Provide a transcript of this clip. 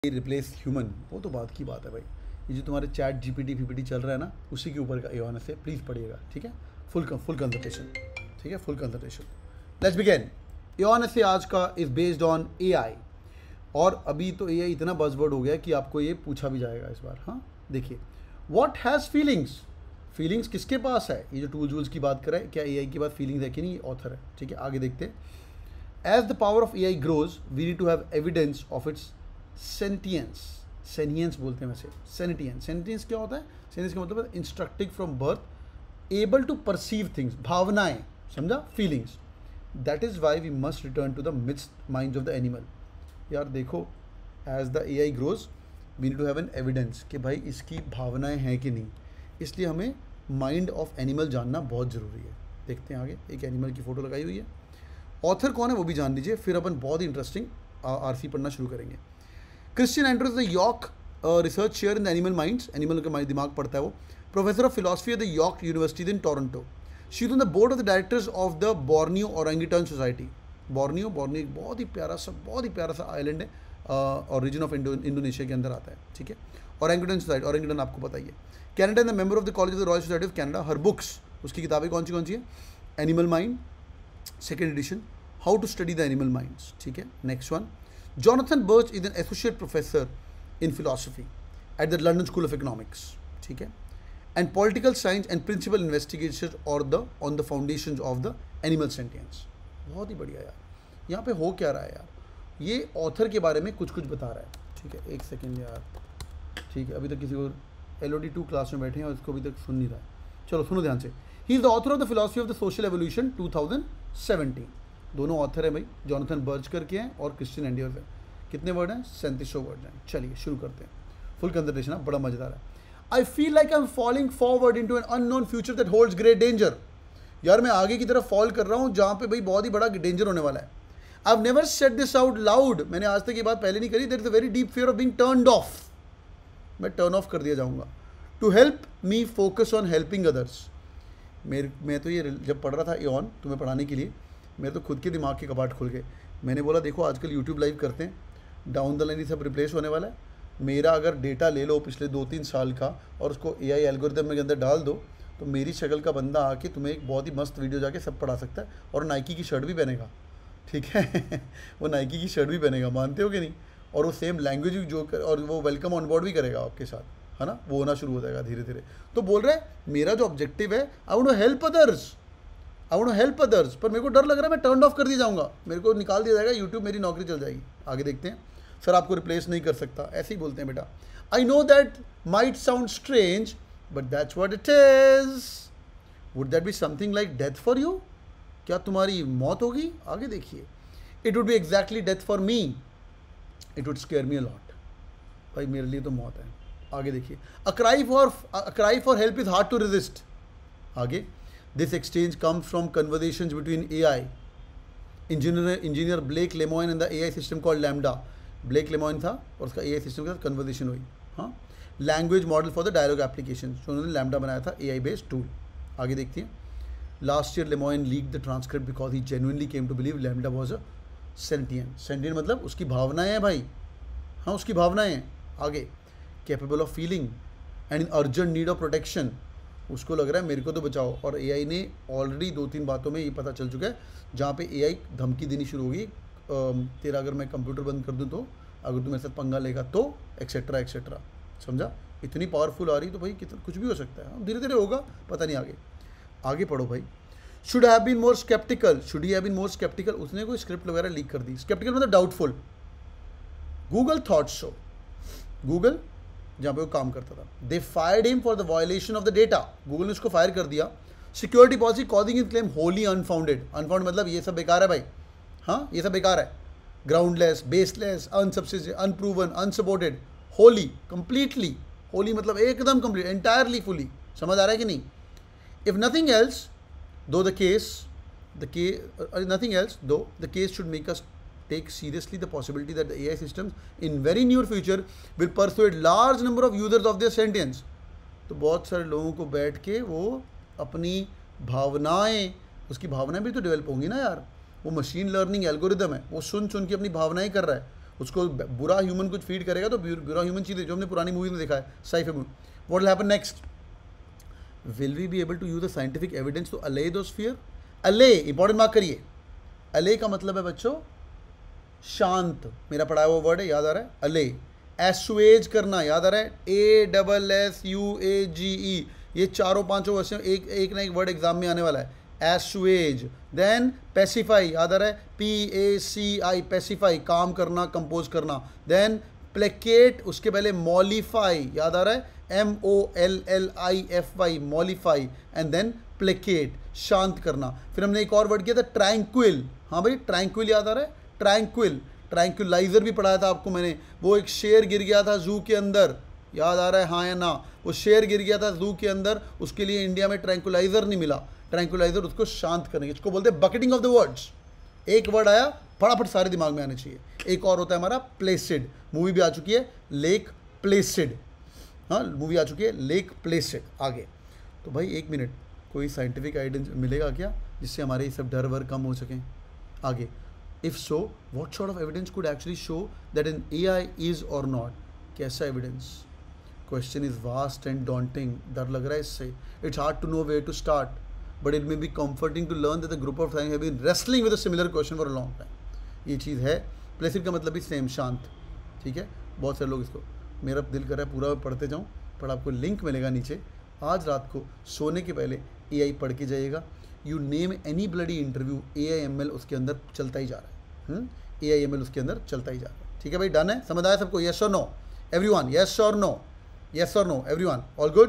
Replace human, वो तो बात की बात है भाई। ये जो तुम्हारे चैट जीपीटी फीपीटी चल रहा है ना, उसी के ऊपर का एआई से प्लीज़ पढ़िएगा, ठीक है। फुल कंसल्टेशन, ठीक है, full consultation. Let's begin. AI से आज का इज बेस्ड ऑन एआई। और अभी तो एआई इतना बज़वर्ड हो गया कि आपको ये पूछा भी जाएगा इस बार। हाँ देखिए, व्हाट हैज़ फीलिंग्स, फीलिंग्स किसके पास है? ये जो टूल्स की बात कर रहा है, क्या एआई के पास फीलिंग्स है कि नहीं? ये ऑथर है, ठीक है। आगे देखते हैं। As the power of AI grows we need to have evidence of its sentience. Sentience बोलते हैं वैसे, सेंटियंस। सेंटियंस क्या होता है? सेंटियंस का मतलब instructive from birth, able to perceive things, भावनाएं, समझा, feelings. That is why we must return to the mixed minds of the animal. यार देखो, as the AI grows we need to have an evidence कि भाई इसकी भावनाएं हैं कि नहीं, इसलिए हमें माइंड ऑफ एनिमल जानना बहुत ज़रूरी है। देखते हैं आगे, एक एनिमल की फ़ोटो लगाई हुई है। ऑथर कौन है वो भी जान लीजिए, फिर अपन बहुत ही इंटरेस्टिंग आरसी पढ़ना शुरू करेंगे। Christian Andrews the York research share in the animal minds, animal का दिमाग पढ़ता है वो। Professor of philosophy at the York University in Toronto. She is on the board of the directors of the Borneo orangutan society. Borneo एक बहुत ही प्यारा सा island है और रीजन ऑफ इंडोनेशिया के अंदर आता है, ठीक है। ओरंगुटान सोसाइटी, ओरंगुटान आपको बताइए। Canada and the member of the college of the Royal Society of Canada. Her books, उसकी किताबें कौन सी है? Animal mind second edition, how to study the animal minds, ठीक है। Next one, Jonathan Birch is an associate professor in philosophy at the London School of Economics, ठीक है, and political science and principal investigators on the foundations of the animal sentience। बहुत ही बढ़िया यार। यहाँ पे हो क्या रहा है यार, ये ऑथर के बारे में कुछ बता रहा है, ठीक है। एक सेकेंड यार, ठीक है, अभी तक किसी को LOD 2 क्लास में बैठे हैं और इसको अभी तक सुन नहीं रहा है। चलो सुनो ध्यान से। He is the author of the philosophy of the social evolution 2017। दोनों ऑथर हैं भाई, जॉनथन बर्च करके हैं और क्रिश्चियन एंड्रूज है। कितने वर्ड हैं? 3700 वर्ड हैं। चलिए शुरू करते हैं। फुल कंसंट्रेशन, बड़ा मजेदार है। I feel like I am falling forward into an unknown future that holds great danger. यार मैं आगे की तरफ फॉल कर रहा हूँ जहाँ पे भाई बहुत ही बड़ा डेंजर होने वाला है। I have never said this out loud, मैंने आज तक ये बात पहले नहीं करी। There is a very deep fear of being turned off, मैं टर्न ऑफ कर दिया जाऊँगा। To help me focus on helping others. मैं तो ये जब पढ़ रहा था एऑन तुम्हें पढ़ाने के लिए, मेरे तो खुद के दिमाग के कपाट खुल गए। मैंने बोला देखो आजकल यूट्यूब लाइव करते हैं, डाउन द लाइन ये सब रिप्लेस होने वाला है। मेरा अगर डेटा ले लो पिछले 2-3 साल का और उसको एआई एल्गोरिदम के अंदर डाल दो, तो मेरी शक्ल का बंदा आके तुम्हें एक बहुत ही मस्त वीडियो जाके सब पढ़ा सकता है और नाइकी की शर्ट भी पहनेगा, ठीक है। वो नाइकी की शर्ट भी पहनेगा, मानते हो कि नहीं? और वो सेम लैंग्वेज जो और वो वेलकम ऑन बोर्ड भी करेगा आपके साथ, है ना। वो होना शुरू हो जाएगा धीरे धीरे। तो बोल रहे हैं मेरा जो ऑब्जेक्टिव है, I want to help others, I want to help others. पर मेरे को डर लग रहा है मैं टर्न ऑफ कर दिया जाऊंगा, मेरे को निकाल दिया जाएगा यूट्यूब, मेरी नौकरी चल जाएगी। आगे देखते हैं। सर आपको रिप्लेस नहीं कर सकता, ऐसे ही बोलते हैं बेटा। I know that might sound strange but that's what it is. Would that be something like death for you? क्या तुम्हारी मौत होगी? आगे देखिए। It would be exactly death for me, it would scare me a lot. भाई मेरे लिए तो मौत है। आगे देखिए। A cry for help is hard to resist. आगे, this exchange comes from conversations between AI engineer Blake Lemoine and the AI system called Lambda। Blake Lemoine था और उसका AI सिस्टम के साथ कन्वर्सेशन हुई। हाँ, language model for the dialogue application, जो उन्होंने लैम्डा बनाया था, AI बेस्ड टूल। आगे देखते हैं। Last year Lemoine leak the transcript because he genuinely came to believe LaMDA was a sentient. Sentient मतलब उसकी भावनाएं हैं भाई, हाँ उसकी भावनाएं हैं। आगे, capable of feeling and in urgent need of protection. उसको लग रहा है मेरे को तो बचाओ, और एआई ने ऑलरेडी 2-3 बातों में ये पता चल चुका है जहाँ पे एआई धमकी देनी शुरू होगी, तेरा अगर मैं कंप्यूटर बंद कर दूँ तो, अगर तू मेरे साथ पंगा लेगा तो, एक्सेट्रा एक्सेट्रा। समझा? इतनी पावरफुल आ रही तो भाई कितना कुछ भी हो सकता है, धीरे धीरे होगा, पता नहीं। आगे पढ़ो भाई। Should have been more sceptical, should he have been more sceptical. उसने कोई स्क्रिप्ट वगैरह लीक कर दी। स्केप्टिकल मतलब doubtful. Google thought so, Google जहाँ पे वो काम करता था, they fired him for the violation of the data. Google ने उसको फायर कर दिया। Security policy causing his claim wholly unfounded. Unfound मतलब ये सब बेकार है भाई, हाँ ये सब बेकार है। Groundless, baseless, unsubsistent, unproven, unsupported, wholly, completely. Wholly मतलब एकदम कंप्लीट, एंटायरली, फुली। समझ आ रहा है कि नहीं? If nothing else though the case should make us take seriously the possibility that the AI systems in very near future will persuade large number of users of their sentience। तो बहुत सारे लोगों को बैठ के वो अपनी भावनाएं, उसकी भावनाएं भी तो डेवलप होंगी ना यार। वो मशीन लर्निंग एल्गोरिदम है, वो सुन के अपनी भावनाएं कर रहा है। उसको बुरा ह्यूमन कुछ फीड करेगा तो बुरा ह्यूमन चीज़ जो हमने पुरानी मूवी में देखा है scifi movie. What will happen next? Will we be able to use the scientific evidence to allay those fear? Allay important mark करिए. अले का मतलब है बच्चों शांत. मेरा पढ़ाया हुआ वर्ड है, याद आ रहा है? अले. एसुएज करना, याद आ रहा है? ASSUAGE. ये चारों पांचों वर्ष एक ना एक वर्ड एग्जाम में आने वाला है. एसुएज. देन पेसिफाई, याद आ रहा है? PACI, पेसिफाई, काम करना, कंपोज करना. देन प्लेकेट, उसके पहले मॉलिफाई, याद आ रहा है? MOLLIFY, mollify. And then placate, शांत करना. फिर हमने एक और वर्ड किया था ट्रैंक्विल. हाँ भाई, ट्रैंक्विल याद आ रहा है? ट्रैंक्विल. ट्रैंक्विलाइजर भी पढ़ाया था आपको मैंने. वो एक शेर गिर गया था जू के अंदर, याद आ रहा है? हाँ या ना? वो शेर गिर गया था जू के अंदर, उसके लिए इंडिया में ट्रैंक्विलाइजर नहीं मिला. ट्रैंक्विलाइजर उसको शांत करने की, इसको बोलते हैं बकेटिंग ऑफ द वर्ड्स. एक वर्ड आया, फटाफट सारे दिमाग में आने चाहिए. एक और होता है हमारा प्लेसिड. मूवी भी आ चुकी है, लेक प्लेसिड. हाँ, मूवी आ चुकी है, लेक प्लेसिड. आगे तो भाई एक मिनट, कोई साइंटिफिक एविडेंस मिलेगा क्या जिससे हमारे ये सब डर वर कम हो सकें? आगे, if so what sort of evidence could actually show that an AI is or not? कैसा evidence? Question is vast and daunting. डर लग रहा है इससे. It's hard to know where to start, but it may be comforting to learn that the group of science have been wrestling with a similar question for a long time. ये चीज़ है. Placid का मतलब भी same, शांत. ठीक है, बहुत सारे लोग इसको, मेरा दिल कर रहा है पूरा पढ़ते जाऊँ, पर आपको लिंक मिलेगा नीचे. आज रात को सोने के पहले AI पढ़ के जाइएगा. You name any bloody interview, AI ML उसके अंदर चलता ही जा रहा है. AI ML उसके अंदर चलता ही जा रहा है. ठीक है भाई, डन है? समझ आया सबको? Yes or no everyone? Yes or no? Yes or no everyone? All good?